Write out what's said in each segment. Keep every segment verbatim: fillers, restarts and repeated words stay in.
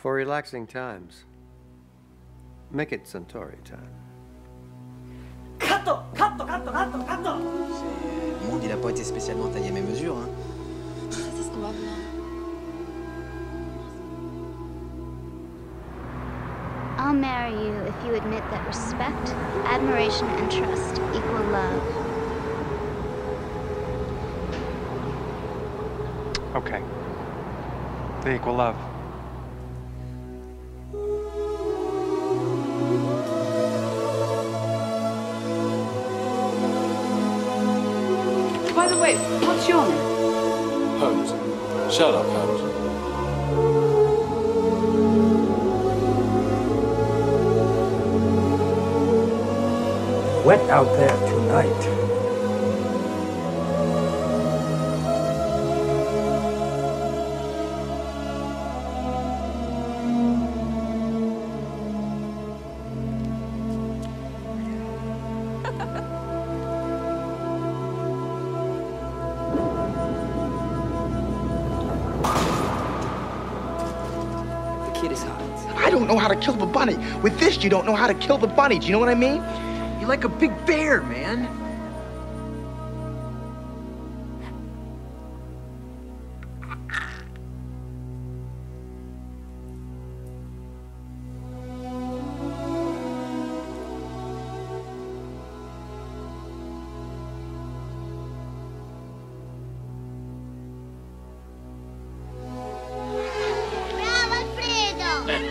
For relaxing times, make it Suntory time. Cut! Cut! Cut! Cut! Cut! Le monde, il a pas été spécialement taillé à mes mesures, hein. Ça, c'est ce qu'on va voir. I'll marry you if you admit that respect, admiration, and trust equal love. Okay. They equal love. By the way, what's your name? Holmes. Sherlock Holmes. Wet out there tonight. The kid is hot. I don't know how to kill the bunny. With this, you don't know how to kill the bunny. Do you know what I mean? You're like a big bear, man. Bravo, Alfredo!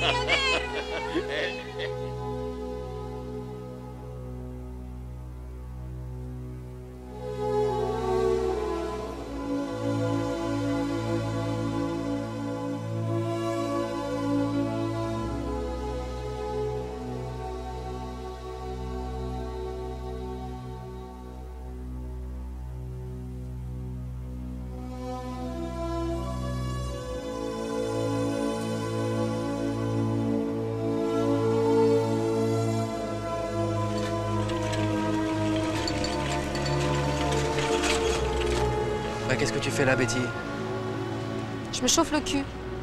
Bah, qu'est-ce que tu fais là, Betty? Je me chauffe le cul.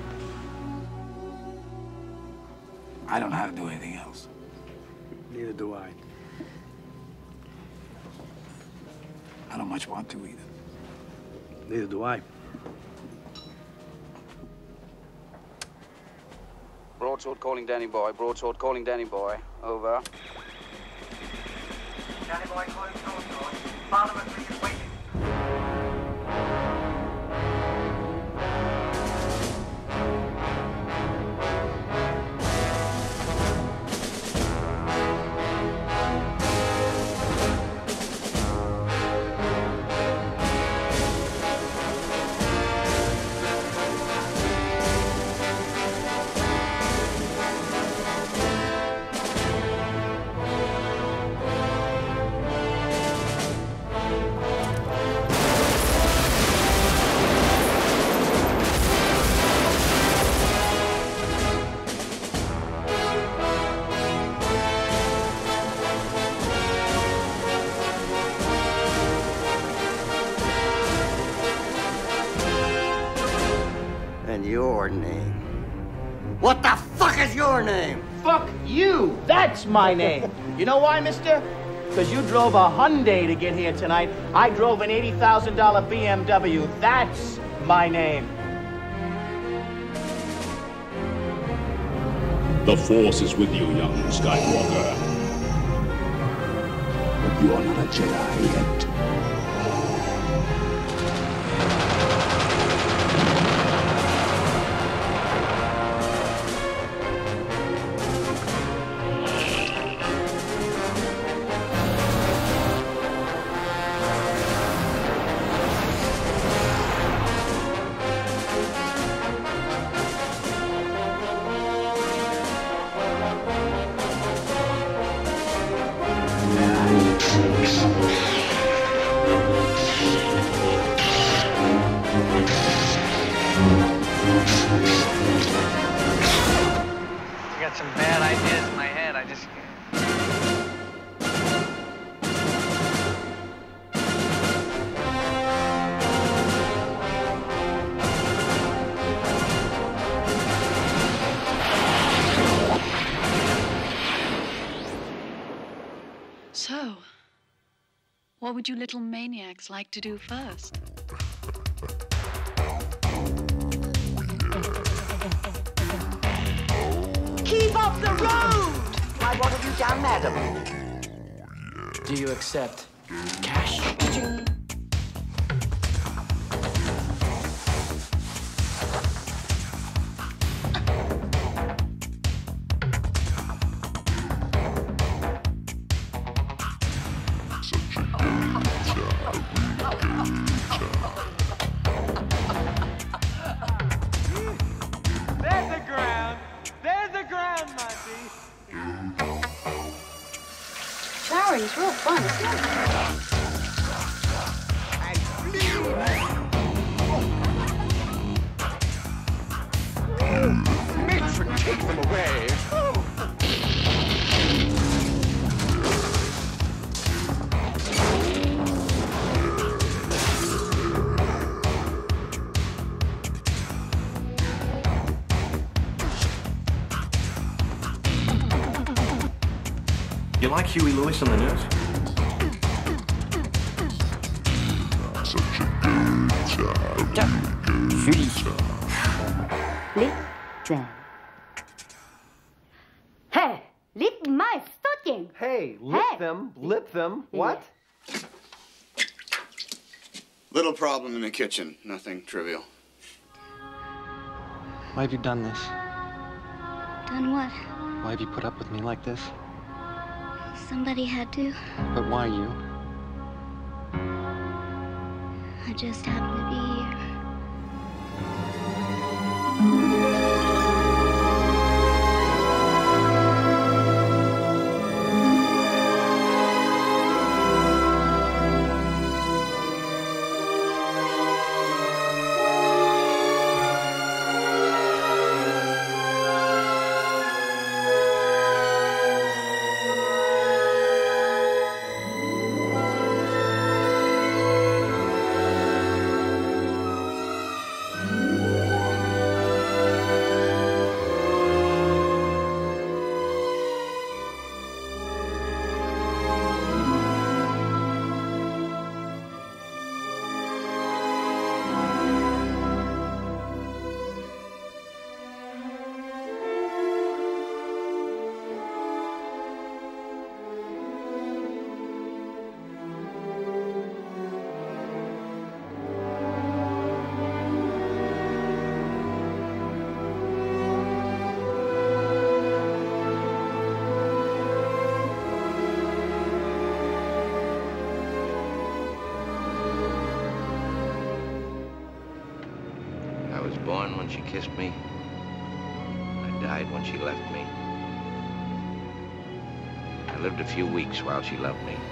I don't know how to do anything else. Neither do I. I don't much want to either. Neither do I. Broadsword calling Danny Boy. Broadsword calling Danny Boy. Over. Danny Boy calling Broadsword. Parliament is waiting. And your name. What the fuck is your name? Fuck you! That's my name. You know why, mister? Because you drove a Hyundai to get here tonight. I drove an eighty thousand dollar B M W. That's my name. The Force is with you, young Skywalker. But you are not a Jedi yet. I got some bad ideas in my head. I just. What would you little maniacs like to do first? Keep off the road! Why, what have you done, madam? Do you accept cash? There's the ground. There's the ground, Monty. Showering's real fun, isn't it? Matron, take them away. You like Huey Lewis on the news? Such a good time. Julie. Listen. Hey, lick my stocking. Hey, lip Hey. them, lip them. What? Little problem in the kitchen. Nothing trivial. Why have you done this? Done what? Why have you put up with me like this? Somebody had to. But why you? I just happened to be here. I was born when she kissed me. I died when she left me. I lived a few weeks while she loved me.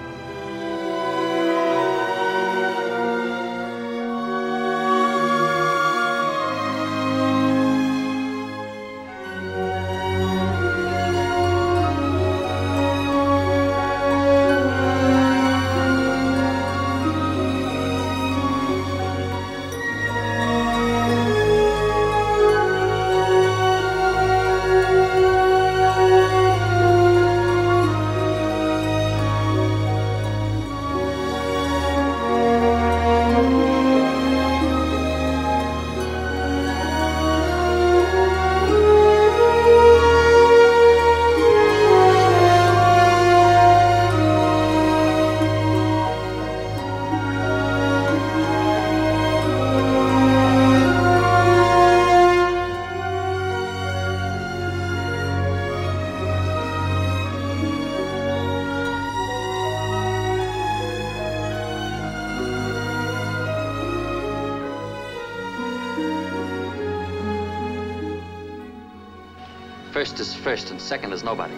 First is first and second is nobody.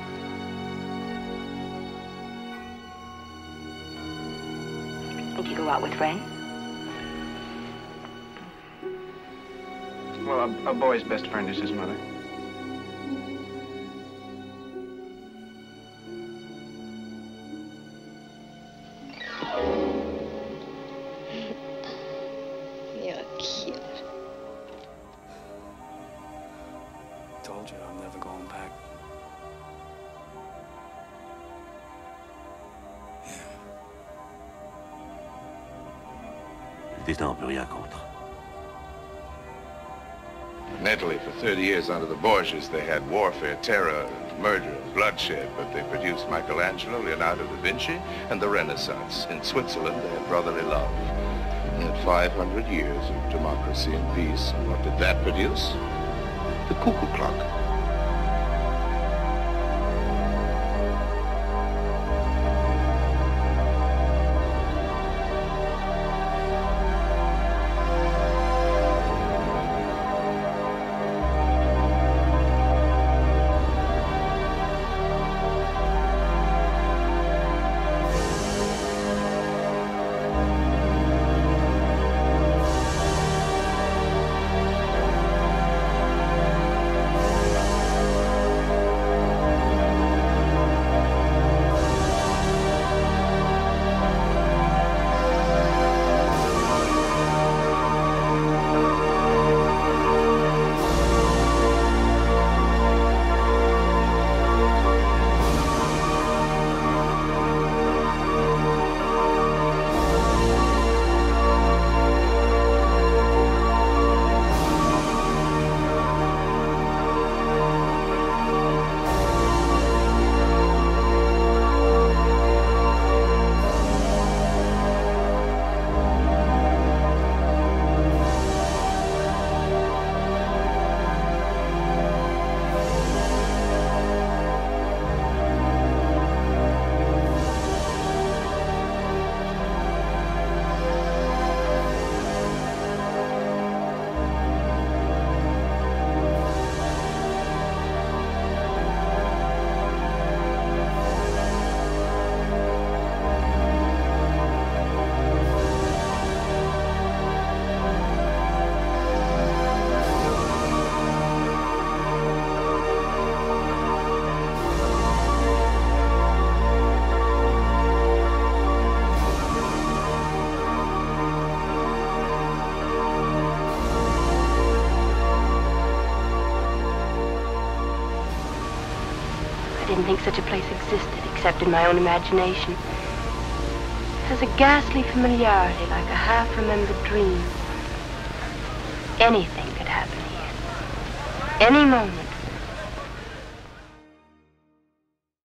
Did you go out with friends? Well, a, a boy's best friend is his mother. You're cute. Told you I'm never going back. Destin, on peut rien contre. In Italy, for thirty years under the Borgias, they had warfare, terror, murder, bloodshed, but they produced Michelangelo, Leonardo da Vinci, and the Renaissance. In Switzerland, they had brotherly love. They had five hundred years of democracy and peace. And what did that produce? The cuckoo clock. I didn't think such a place existed, except in my own imagination. It has a ghastly familiarity, like a half-remembered dream. Anything could happen here. Any moment.